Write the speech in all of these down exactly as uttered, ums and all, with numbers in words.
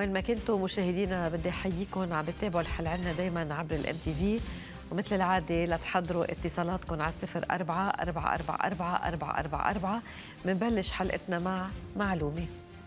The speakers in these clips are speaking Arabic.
وين ما كنتوا مشاهدينا بدي احييكم. عم بتابعوا الحلقة عنا دايما عبر الام تي في، ومثل العادة لتحضروا اتصالاتكم على صفر أربعة أربعة أربعة أربعة أربعة أربعة أربعة. بنبلش حلقتنا مع معلومة.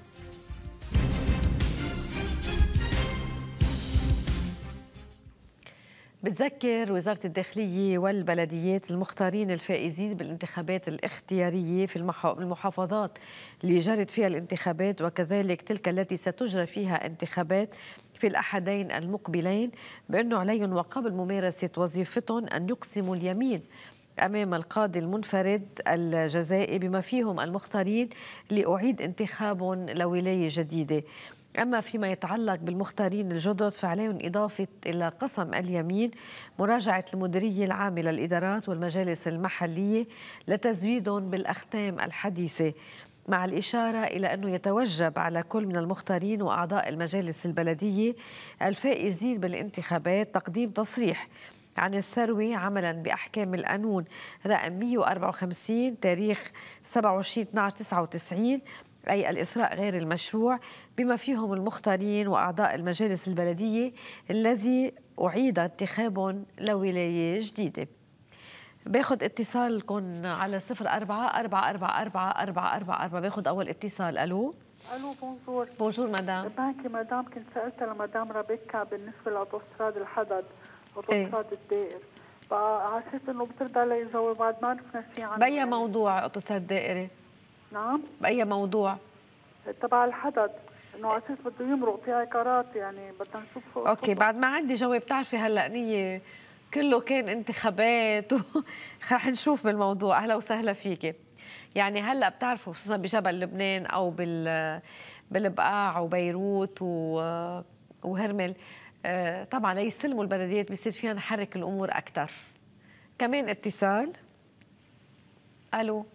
بتذكر وزارة الداخلية والبلديات المختارين الفائزين بالانتخابات الاختيارية في المحافظات اللي جرت فيها الانتخابات، وكذلك تلك التي ستجرى فيها انتخابات في الأحدين المقبلين، بأنه عليهم وقبل ممارسة وظيفتهم أن يقسموا اليمين أمام القاضي المنفرد الجزائي بما فيهم المختارين لأعيد انتخابهم لولاية جديدة. أما فيما يتعلق بالمختارين الجدد فعليهم إضافة إلى قسم اليمين مراجعة المديرية العامة للإدارات والمجالس المحلية لتزويدهم بالأختام الحديثة، مع الإشارة إلى أنه يتوجب على كل من المختارين وأعضاء المجالس البلدية الفائزين بالانتخابات تقديم تصريح عن الثروة عملا بأحكام القانون رقم مئة وأربعة وخمسين تاريخ سبعة وعشرين اثني عشر تسعة وتسعين، أي الإسراء غير المشروع، بما فيهم المختارين وأعضاء المجالس البلدية الذي أعيد انتخابهم لولاية جديدة. باخد اتصالكم على صفر أربعة أربعة أربعة أربعة أربعة أربعة أربعة. باخد أول اتصال. ألو ألو بونجور. بونجور مدام. باكي مدام، كنت سألت لمدام رابيكا بالنسبة لأوتوستراد الحدد وأوتوستراد ايه؟ الدائر، فعسيت إنه بترد علي يجاوب، بعد ما عرفنا شيء عنه. بأي موضوع أوتوستراد الدائري؟ نعم؟ بأي موضوع؟ تبع الحدد، إنه على أساس بده يمرق في عقارات، يعني بدنا نشوف. أوكي، بعد ما عندي جواب. بتعرفي هلا نية كله كان انتخابات و... رح نشوف بالموضوع. أهلا وسهلا فيكي. يعني هلا بتعرفوا خصوصا بجبل لبنان أو بال بالبقاع وبيروت و... وهرمل، طبعا ليستلموا البلديات بيصير فيها نحرك الأمور أكثر. كمان اتصال. ألو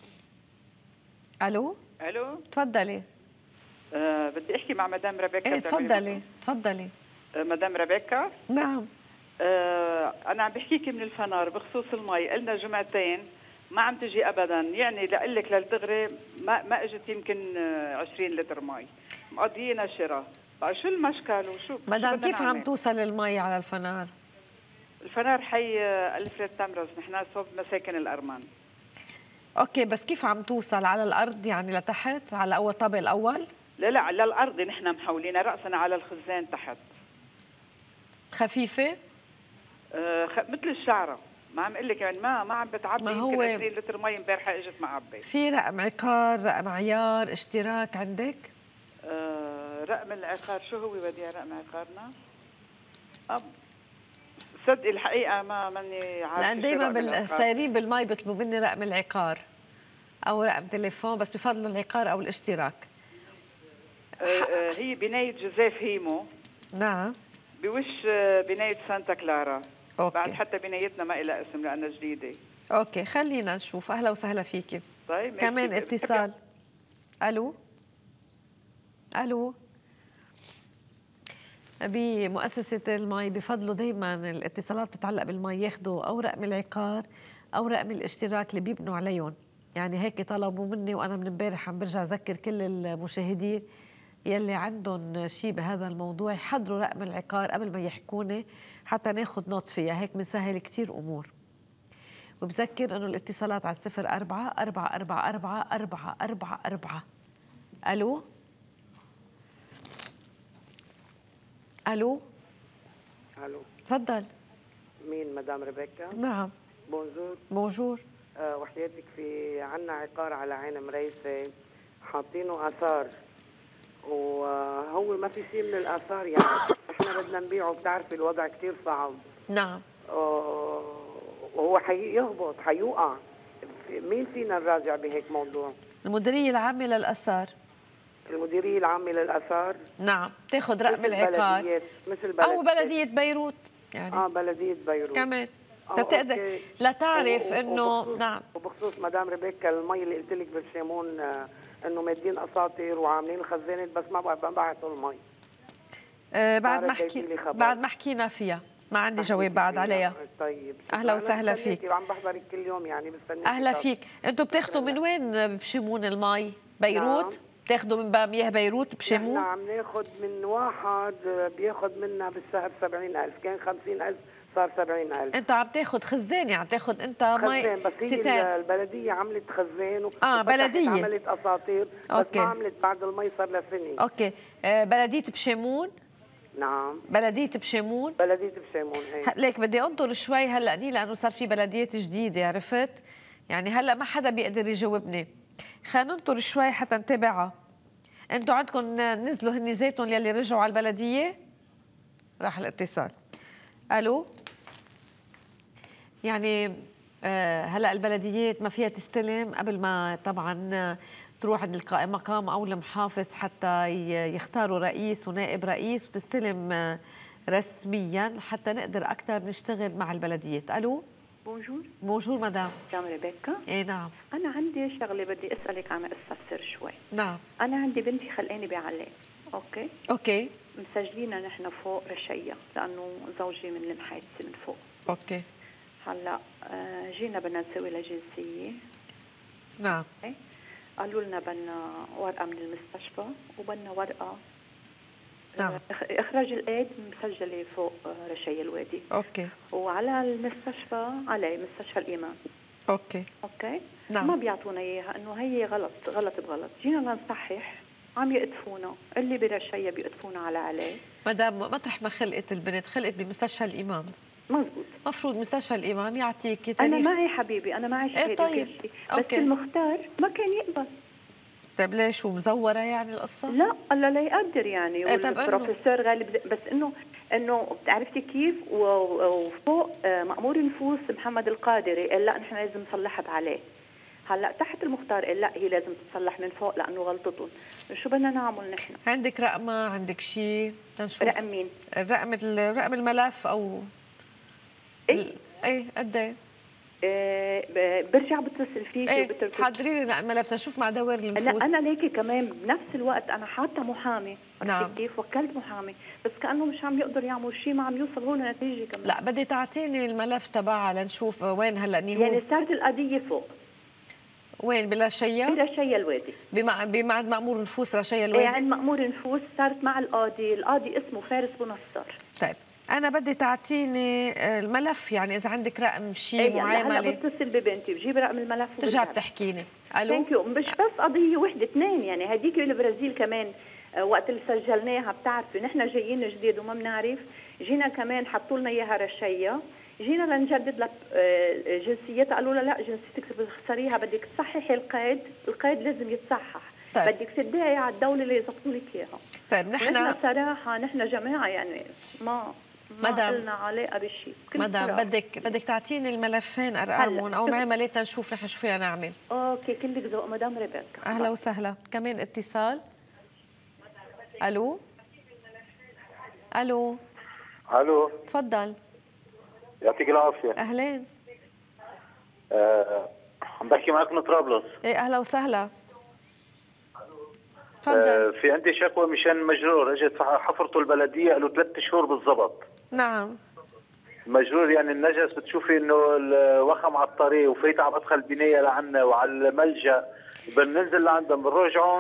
ألو الو تفضلي. أه بدي احكي مع مدام رابيكا. ايه تفضلي تفضلي. أه مدام رابيكا. نعم. أه انا عم بحكيكي من الفنار بخصوص المي، قلنا جمعتين ما عم تجي ابدا، يعني لاقول لك للدغري ما ما اجت يمكن عشرين لتر مي، مقضينا شراء. بقى شو المشكل وشو مدام كيف عم توصل المي على الفنار؟ الفنار حي الفريد تمرز، نحن صوب مساكن الارمان. اوكي، بس كيف عم توصل على الارض يعني لتحت على اول طابق الاول؟ لا لا على الارض، نحن محولين راسنا على الخزان تحت. خفيفه؟ آه خ... مثل الشعره، ما عم اقول لك يعني ما ما عم بتعبي. ما هو يمكن عشرين لتر مي امبارحه اجت معبي. في رقم عقار، رقم عيار، اشتراك عندك؟ آه رقم العقار شو هو وديع رقم عقارنا؟ أب صدقي الحقيقه ما ماني عارفه. لان دائما بال... سايرين بالمي بيطلبوا مني رقم العقار او رقم تليفون، بس بفضلوا العقار او الاشتراك. آه آه هي بنايه جوزيف هيمو. نعم. بوش بنايه سانتا كلارا. أوكي. بعد حتى بنايتنا ما لها اسم لانها جديده. اوكي خلينا نشوف. اهلا وسهلا فيكي. طيب كمان اتصال. الو الو. بمؤسسة المي بفضلوا دايما الاتصالات بتتعلق بالمي ياخذوا او رقم العقار او رقم الاشتراك اللي بيبنوا عليهم. يعني هيك طلبوا مني، وانا من امبارح عم برجع اذكر كل المشاهدين يلي عندهم شيء بهذا الموضوع يحضروا رقم العقار قبل ما يحكوني حتى ناخذ نوت فيها، هيك بنسهل كثير امور. وبذكر انه الاتصالات على الصفر أربعة أربعة أربعة أربعة أربعة أربعة أربعة. الو الو الو تفضل. مين؟ مدام ريبيكا. نعم. بونجور. بونجور. أه وحياتك في عنا عقار على عين مريسة حاطينه اثار، وهو ما في شيء من الاثار، يعني احنا بدنا نبيعه، بتعرفي الوضع كثير صعب. نعم. أه وهو حيهبط حيوقع، مين فينا نراجع بهيك موضوع؟ المديرية العامة للآثار. المديرية العامة للآثار. نعم، تاخذ رقم العقار مثل بلدية أو بلدية بيروت يعني. اه بلدية بيروت كمان تقدر لتعرف انه. نعم. وبخصوص مدام ريبيكا المي اللي قلت لك بالشيمون آه انه مادين اساطير وعاملين خزانات بس ما بعثوا المي. آه بعد ما حكي بعد ما حكينا فيها ما عندي جواب بعد عليها. طيب اهلا وسهلا فيك. عم بحضرك كل يوم يعني مستنيك. اهلا فيك. انتم بتاخذوا من وين بشمون المي؟ بيروت؟ بتاخذوا من مياه بيروت بشمون؟ نحن عم ناخذ من واحد بياخذ منا بالشهر سبعين ألف، كان خمسين ألف صار سبعين ألف. انت عم تاخذ خزان، يعني عم تاخذ انت مي خزان، بس هي ستان. البلديه عملت خزان اه بلديه عملت اساطير، بس أوكي. ما عملت بعد المي صار لها سنه. اوكي. آه بلديه بشمون؟ نعم بلديه بشمون. بلديه بشمون هي. ليك بدي انطر شوي هلا ني لانه صار في بلديات جديده، عرفت؟ يعني هلا ما حدا بيقدر يجاوبني. خلينا ننطر شوي حتى نتابعها. انتوا عندكم نزلوا هن زيتهم يلي رجعوا على البلديه؟ راح الاتصال. الو. يعني آه هلا البلديات ما فيها تستلم قبل ما طبعا تروح عند القائم مقام او المحافظ حتى يختاروا رئيس ونائب رئيس وتستلم آه رسميا حتى نقدر اكثر نشتغل مع البلديات. الو. بونجور. بونجور مدام. مدام ريبيكا. ايه نعم. انا عندي شغله بدي اسالك عنها استفسر شوي. نعم. انا عندي بنتي خلقاني بعلي. اوكي. اوكي. مسجلينها نحن فوق رشيه لانه زوجي من المحادثه من فوق. اوكي. هلا جينا بدنا نسوي لها جنسيه. نعم. قالوا لنا بدنا ورقه من المستشفى وبدنا ورقه. نعم. اخراج الايد مسجله فوق رشيه الوادي. اوكي. وعلى المستشفى على مستشفى الامام. اوكي. اوكي. نعم. ما بيعطونا اياها انه هي غلط غلط بغلط، جينا لنصحح عم يقدفونا، اللي برشيه بيقدفونا على عليه. مدام مطرح ما خلقت البنت خلقت بمستشفى الامام. مزبوط. مفروض مستشفى الامام يعطيكي تاريخ. انا معي حبيبي، انا معي شهاده. ايه طيب. بس أوكي. المختار ما كان يقبل. طيب ليش ومزوره يعني القصه؟ لا الله لا يقدر يعني. إيه والبروفيسور غالب، بس انه انه عرفتي كيف؟ وفوق مأمور النفوس محمد القادري قال لا نحن لازم نصلحها بعليه. هلا تحت المختار قال لا هي لازم تتصلح من فوق لانه غلطتهم. شو بدنا نعمل نحن؟ عندك رقمه؟ عندك شيء تنشوف؟ رقم مين؟ رقم رقم الملف او ايه ايه قد ايه؟ إيه برجع بتصل فيك. ايه حضري لنا الملف تنشوف مع دوائر النفوس. لا انا ليكي كمان بنفس الوقت انا حاطه محامي. نعم. كيف وكلت محامي بس كانه مش عم يقدر يعمل شيء، ما عم يوصل هو لنتيجه كمان. لا بدي تعطيني الملف تبعها لنشوف وين هلا ني هو. يعني صارت القضيه فوق. وين بالرشيه؟ برشيه الوادي. بمعهد مأمور نفوس رشيه الوادي؟ ايه عند مأمور نفوس. صارت مع القاضي، القاضي اسمه فارس بنصر. طيب أنا بدي تعطيني الملف، يعني إذا عندك رقم شيء ايه معاملة. هلا بتصل ببنتي بجيب رقم الملف ترجع بتحكيني. ألو. ثانك يو. مش بس قضية وحدة، اثنين يعني. هديك بالبرازيل كمان وقت اللي سجلناها بتعرفي نحن جايين جديد وما بنعرف، جينا كمان حطوا لنا إياها رشية، جينا لنجدد لك جنسيتها قالوا لها لا جنسيتك بتخسريها بدك تصححي القيد، القيد لازم يتصحح. طيب. بدك تدعي على الدولة اللي يظبطوا لك إياها. طيب نحن نحن صراحة نحن جماعة يعني ما ما لنا علاقه بالشيء. مدام بدك بدك تعطيني الملفين ارقامهم او معاملاتنا نشوف نحن شو فينا نعمل. اوكي كلك ذوق مدام ريبيكا. اهلا وسهلا. كمان اتصال. الو. الو. الو. تفضل. يعطيك العافيه. اهلين. آه، عم بحكي معك من طرابلس. ايه اهلا وسهلا. تفضل. آه، في عندي شكوى مشان مجرور اجت حفرته البلديه له ثلاث شهور بالضبط. نعم. مجرور يعني النجس، بتشوفي انه الوخم على الطريق وفيت على مدخل البنايه لعنا وعلى الملجا، بننزل لعندهم بنروجعهم.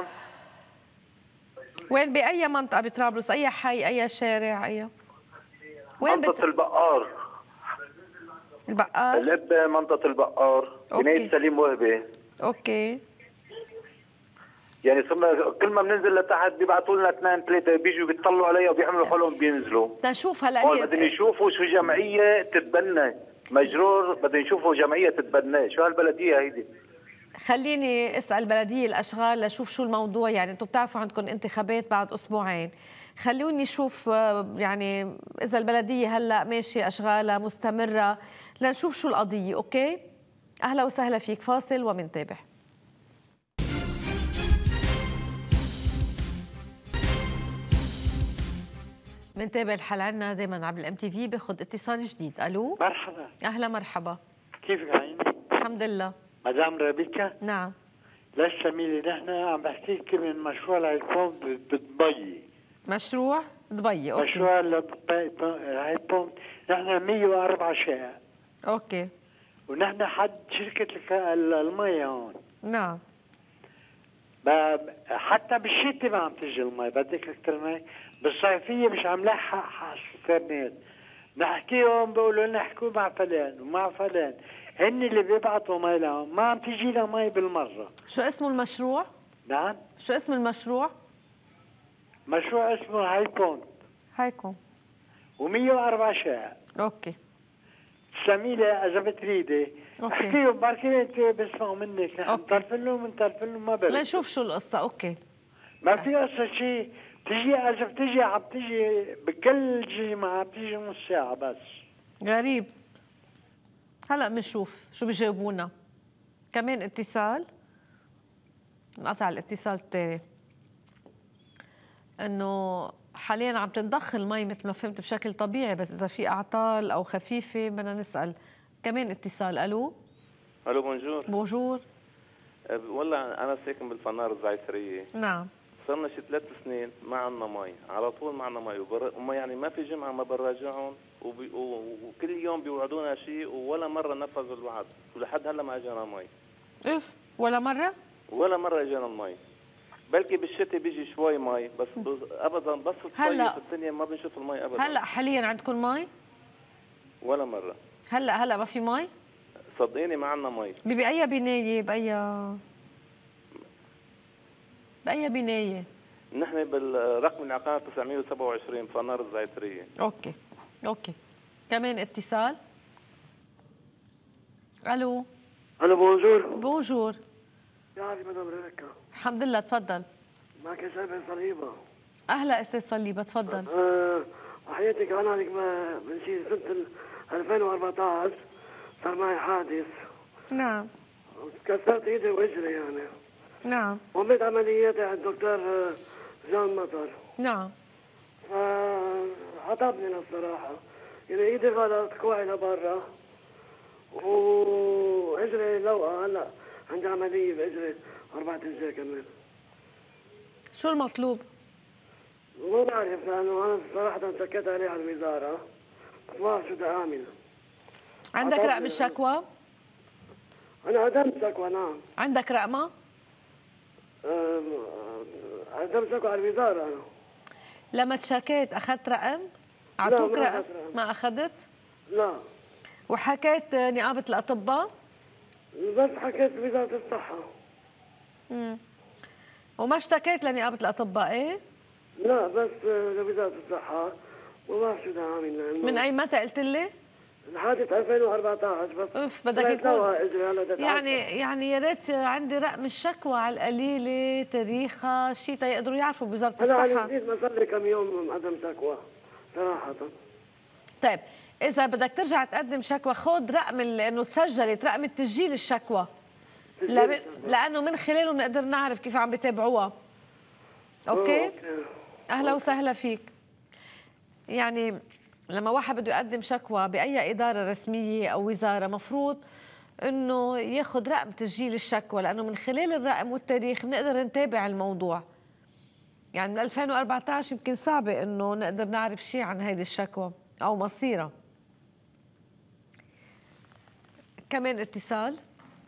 وين باي منطقه بطرابلس؟ اي حي اي شارع اي؟ وين منطقه بت... البقار. البقار؟ الاب منطقه البقار بنايه سليم وهبي. اوكي. يعني صرنا كل ما بننزل لتحت بيبعثوا لنا اثنين ثلاثه بيجوا بيطلعوا عليها وبيعملوا حالهم بينزلوا. تنشوف هلا بدهم يشوفوا شو جمعيه تتبنى مجرور، بدهم يشوفوا جمعيه تتبناه، شو هالبلديه هيدي؟ خليني اسال بلديه الاشغال لشوف شو الموضوع، يعني انتم بتعرفوا عندكم انتخابات بعد اسبوعين، خلوني اشوف يعني اذا البلديه هلا ماشيه اشغالها مستمره لنشوف شو القضيه. اوكي؟ اهلا وسهلا فيك. فاصل ومنتابع. بنتابع الحلقة عنا دايما عبر الام تي في، باخذ اتصال جديد. الو. مرحبا. اهلا مرحبا. كيفك عيني؟ الحمد لله. مدام ريبيكا؟ نعم. لسه ميلي نحن عم بحكيك من مشروع الهيبوم بدبي. مشروع دبي. اوكي. مشروع الهيبوم نحن مية وأربعة شقق. اوكي. ونحن حد شركة المية هون. نعم. حتى بالشتاء ما عم تجي المي، بدك اكثر من هيك. بالصيفيه مش عم لحق على الانترنت، نحكيهم بيقولوا لنا احكوا مع فلان ومع فلان، هن اللي بيبعتوا مي لهم، ما عم تجي لها مي بالمره. شو اسمه المشروع؟ نعم، شو اسم المشروع؟ مشروع اسمه هاي بونت. هاي بونت ومية وأربعة شارع. اوكي. سميلة اذا بتريدي احكيهم بركي انت بيسمعوا منك، نحن بنطرفن لهم بنطرفن لهم ما بقى. لنشوف شو القصة. اوكي. ما في قصة شيء، تجي اذا بتجي عم تجي بكل جمعة بتجي نص ساعة بس. غريب. هلا بنشوف شو بيجاوبونا. كمان اتصال، انقطع الاتصال الثاني. انه حاليا عم تنضخ المي مثل ما فهمت بشكل طبيعي، بس اذا في اعطال او خفيفه بدنا نسال. كمان اتصال. الو الو بونجور. بونجور. أه والله انا ساكن بالفنار الزعتريه. نعم. صرنا شي ثلاث سنين ما عندنا مي، على طول ما عندنا مي، وما يعني ما في جمعه ما بنراجعهم، وبي... وكل يوم بيوعدونا شيء ولا مره نفذوا الوعد، ولحد هلا ما اجانا مي. اف ولا مره؟ ولا مره اجانا المي. بلكي بالشتاء بيجي شوي مي بس ابدا، بس هلا في الدنيا ما بنشوف المي ابدا. هلا حاليا عندكم مي؟ ولا مره. هلا هلا ما في مي؟ صدقيني ما عندنا مي. بأي بنايه؟ بأي بأي بنايه؟ نحن بالرقم العقار تسعمية وسبعة وعشرين فنار الزعتريه. اوكي اوكي. كمان اتصال. الو الو بونجور. بونجور. يا مدام ريبيكا. الحمد لله، تفضل. معك سامي صليبه. اهلا استاذ صليبه، تفضل. أه وحياتك انا عليك من شي سنه ألفين وأربعطعش صار معي حادث. نعم. كسرت ايدي ورجلي يعني. نعم. وعملت عملياتي عند الدكتور جان مطر. نعم. فعطبني للصراحه، يعني ايدي غلط كوعي لبرا واجري لوقه. هلا عندي عمليه باجري اربع اجزاء كمان. شو المطلوب؟ مو بعرف، لانه انا صراحه سكت عليه على الوزاره، بس ما بعرف شو بدي اعمل. عندك رقم الشكوى؟ انا قدمت شكوى. نعم. عندك رقمها؟ قدمت شكوى على الوزاره انا. لما تشكيت اخذت رقم؟ اعطوك رقم؟ رقم؟ ما اخذت؟ لا. وحكيت نقابه الاطباء؟ بس حكيت بوزاره الصحه. امم وما اشتكيت لنقابه الاطباء؟ ايه؟ لا، بس لوزاره الصحه وما بعرف شو بدي اعمل. من اي متى قلت لي؟ الحادث ألفين وأربعطعش. بس اوف بدك يكون يعني يعني يا ريت عندي رقم الشكوى على القليله، تاريخها، شيء تيقدروا يعرفوا بوزاره الصحه. انا على ما صار لي كم يوم مقدم شكوى صراحه. طيب اذا بدك ترجع تقدم شكوى خذ رقم انه تسجلت، رقم التسجيل الشكوى، ل... لانه من خلاله بنقدر نعرف كيف عم بيتابعوها. أوكي؟ اوكي اهلا وسهلا فيك. يعني لما واحد بده يقدم شكوى باي اداره رسميه او وزاره مفروض انه ياخذ رقم تسجيل الشكوى، لانه من خلال الرقم والتاريخ بنقدر نتابع الموضوع. يعني من ألفين وأربعطعش يمكن صعبه انه نقدر نعرف شيء عن هيدي الشكوى او مصيرها. كمان اتصال.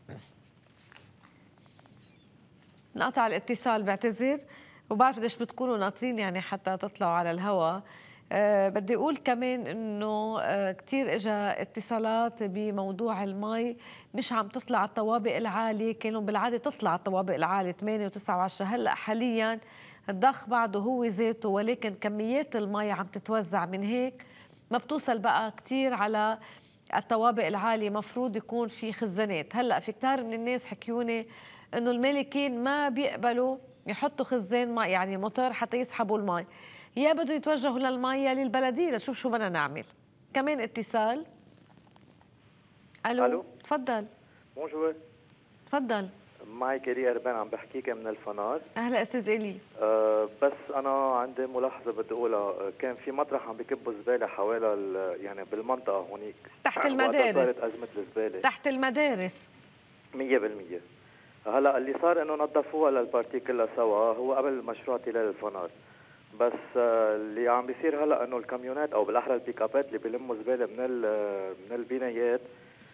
انقطع الاتصال، بعتذر، وبعرف قديش بتكونوا ناطرين يعني حتى تطلعوا على الهواء. أه بدي أقول كمان إنه أه كثير إجا اتصالات بموضوع المي، مش عم تطلع الطوابق العالية، كانوا بالعادة تطلع الطوابق العالية ثمانية وتسعة وعشرة، هلأ حاليا الضخ بعده هو ذاته، ولكن كميات المي عم تتوزع، من هيك ما بتوصل بقى كثير على الطوابق العالية. مفروض يكون في خزانات. هلأ في كتار من الناس حكيوني إنه المالكين ما بيقبلوا يحطوا خزان مي، يعني موتور حتى يسحبوا المي، يا بده يتوجهوا للمي يا للبلديه لنشوف شو بدنا نعمل. كمان اتصال. الو, ألو. تفضل. بونجور. تفضل. معك إيلي أربان، عم بحكيك من الفنار. اهلا استاذ إيلي. أه بس انا عندي ملاحظه بدي اقولها. كان في مطرح عم بكبوا زباله حوالي يعني بالمنطقه هونيك تحت المدارس. صارت ازمه الزباله تحت المدارس مية بالمية. هلا اللي صار انه نظفوها للبارتي كلها سوا، هو قبل مشروع تلال الفنار. بس اللي عم بيصير هلا انه الكاميونات او بالاحرى البيك ابات اللي بيلموا زباله من من البنايات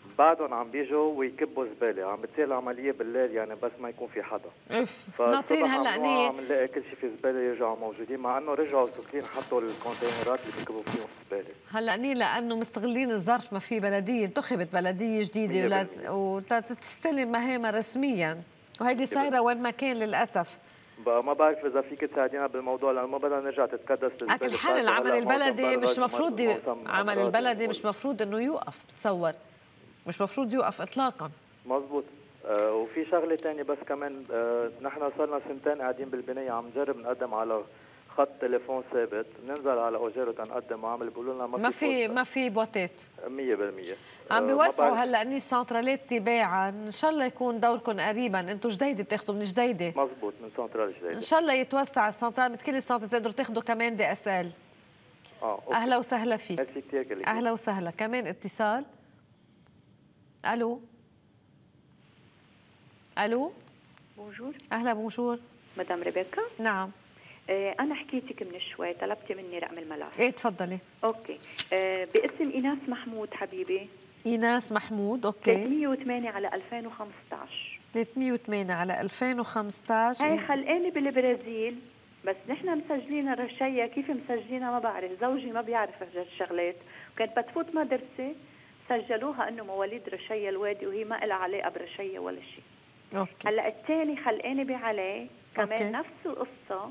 بعدهم عم بيجوا ويكبوا زباله، عم بتصير العمليه بالليل يعني بس ما يكون في حدا. اف ناطرين هلا نيه عم نلاقي كل شيء في زباله يرجعوا موجودين، مع انه رجعوا سكرين حطوا الكونتينرات اللي بيكبوا فيهم زباله. هلا نيه لانه مستغلين الظرف، ما في بلديه، انتخبت بلديه جديده وتستلم مهامها رسميا، وهيدي صايره وين ما كان للاسف. بقى ما بعرف اذا فيك تساعدينا بالموضوع لانه ما بدنا نرجع تتكدس الزباله. على كل حال العمل البلدي مش مفروض ي... عمل البلدي مش مفروض انه يوقف، بتصور مش مفروض يوقف اطلاقا. مزبوط. آه وفي شغله ثانيه بس كمان، آه نحن صرنا سنتين قاعدين بالبنايه عم نجرب نقدم على خط تليفون ثابت، بننزل على اوجيرو تنقدم وعم بيقولوا لنا ما في ما في ما في بواتات مية بالمية. عم بيوسعوا هلا اني سنترالات تباعا، ان شاء الله يكون دوركم قريبا، انتم جديده بتاخذوا من جديده. مزبوط من سنترال جديده، ان شاء الله يتوسع السنترال مثل كل السنترال تقدروا تاخذوا كمان دي اس ال. اه أوكي. اهلا وسهلا فيك. ميرسي كثير. اهلا وسهلا. كمان اتصال. الو الو بونجور. اهلا بونجور مدام ريبيكا. نعم. آه انا حكيتك من شوي، طلبتي مني رقم الملف. ايه تفضلي. اوكي. آه باسم ايناس محمود حبيبي. ايناس محمود. اوكي. ثلاثمية وثمانية على ألفين وخمسطعش. ثلاثمية وثمانية على ألفين وخمسطعش. هي خلقاني بالبرازيل، بس نحن مسجلينها رشية، كيف مسجلينها ما بعرف، زوجي ما بيعرف هالشغلات، وكانت بتفوت مدرسة سجلوها انه مواليد رشية الوادي وهي ما لها علاقة برشية ولا شيء. اوكي. هلا الثاني خلقاني بعليه كمان أوكي. نفس القصة،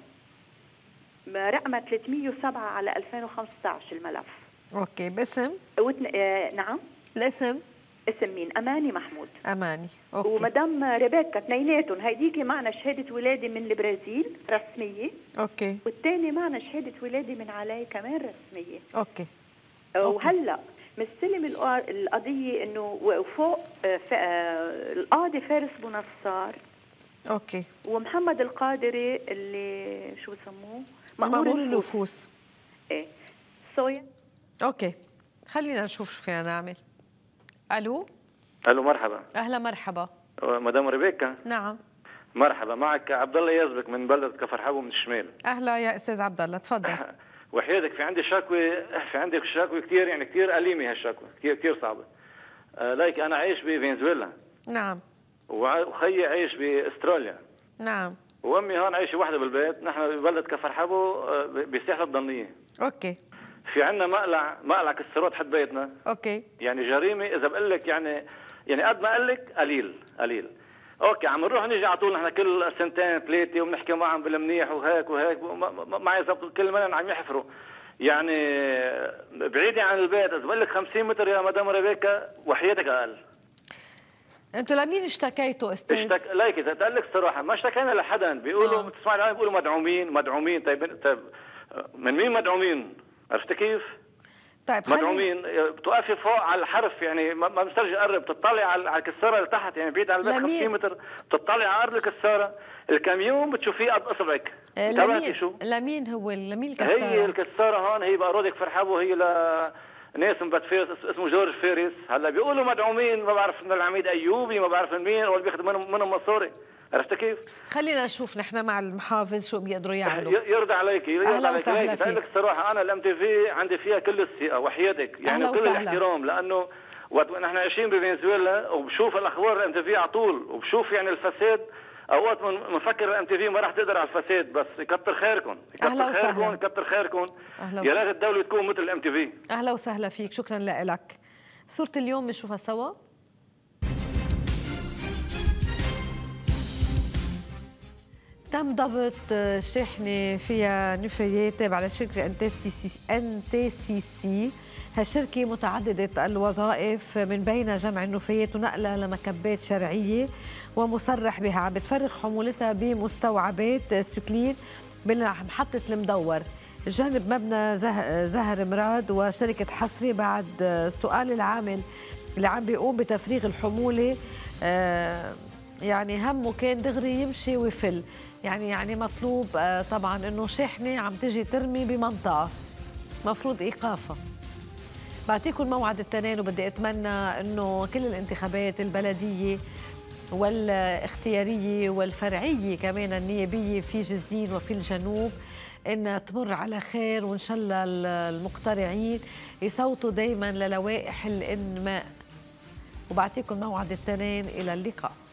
رقمها ثلاثمية وسبعة على ألفين وخمسطعش الملف. اوكي. باسم؟ وتن... آه نعم. الاسم؟ اسم مين؟ اماني محمود. اماني. اوكي. ومدام ريبيكا اثنيناتهم، هيديكي معنا شهاده ولاده من البرازيل رسميه. اوكي. والثاني معنا شهاده ولاده من علي كمان رسميه. اوكي. وهلا مستلم القضيه انه وفوق القاضي فارس بونصار. اوكي. ومحمد القادري اللي شو بسموه؟ مأمور النفوس. ايه صويا. اوكي. خلينا نشوف شو فينا نعمل. الو. الو مرحبا. اهلا مرحبا. مدام ريبيكا. نعم. مرحبا، معك عبد الله يزبك من بلده كفر حبو من الشمال. اهلا يا استاذ عبد الله، تفضل. وحياتك في عندي شكوى، في عندي شكوى كثير يعني كثير أليمة، هالشكوى كثير كثير صعبه. آه لايك انا عايش بفنزويلا. نعم. وخيي عايش باستراليا. نعم. وامي هون عايشه وحده بالبيت، نحن ببلده كفر حبو بساحه الضنيه. اوكي. في عندنا مقلع مقلع كسرات حد بيتنا. اوكي. يعني جريمه اذا بقول لك يعني يعني قد ما اقول لك قليل قليل. اوكي عم نروح نيجي على طول، نحن كل سنتين ثلاثه وبنحكي معهم بالمنيح وهيك وهيك معي يظبطوا كل مره عم يحفروا. يعني بعيدة عن البيت، اذا بقول لك خمسين متر يا مدام ريبيكا وحياتك اقل. انتوا لمين اشتكيتوا استاذ؟ اشتك... لايك اذا تقول لك صراحه ما اشتكينا لحدا، بيقولوا آه. بتسمع العالم بيقولوا مدعومين مدعومين. طيب طيب من مين مدعومين؟ عرفت كيف؟ طيب مدعومين بتوقفي فوق على الحرف، يعني ما مسترجي قرب، بتطلع على الكساره اللي تحت، يعني بعيد عن البيت خمسين متر، بتطلع على ارض الكساره، الكاميون بتشوفيه قد اصبعك. لمين شو؟ لمين هو لمين الكساره؟ هي الكساره هون، هي بارودة كفر حبو، هي ل ناس من بيت فارس اسمه جورج فارس. هلا بيقولوا مدعومين، ما بعرف من العميد ايوبي، ما بعرف من مين، ولا بياخذ منهم منهم مصاري. عرفت كيف؟ خلينا نشوف نحن مع المحافظ شو بيقدروا يعملوا. يرضى عليك يرضى أهلا عليك. وسهلا فيك. لك الصراحه انا الام تي في عندي فيها كل الثقه وحياتك، يعني كل الاحترام، لانه وقت نحن عايشين بفنزويلا وبشوف الاخبار الام تي في على طول، وبشوف يعني الفساد، اوقات بنفكر الام تي في ما راح تقدر على الفساد، بس يكتر خيركم يكتر خيركم يكتر خيركم، يا ريت الدوله تكون مثل الام تي في. اهلا وسهلا فيك، شكرا لك. صورة اليوم بنشوفها سوا. تم ضبط شاحنة فيها نفايات تابعة لشركة ان تي سي سي. هالشركة متعددة الوظائف، من بين جمع النفايات ونقلها لمكبات شرعية ومصرح بها. عم بتفرغ حمولتها بمستوعبات سكلين بمحطة المدور جانب مبنى زهر مراد وشركة حصري، بعد سؤال العامل اللي عم بيقوم بتفريغ الحمولة يعني همه كان دغري يمشي ويفل. يعني يعني مطلوب طبعا انه شاحنه عم تجي ترمي بمنطقه مفروض ايقافها. بعطيكم موعد التنين، وبدي اتمنى انه كل الانتخابات البلديه والاختياريه والفرعيه كمان النيابيه في جزين وفي الجنوب ان تمر على خير، وان شاء الله المقترعين يصوتوا دائما للوائح الانماء وبعطيكم موعد التنين. إلى اللقاء.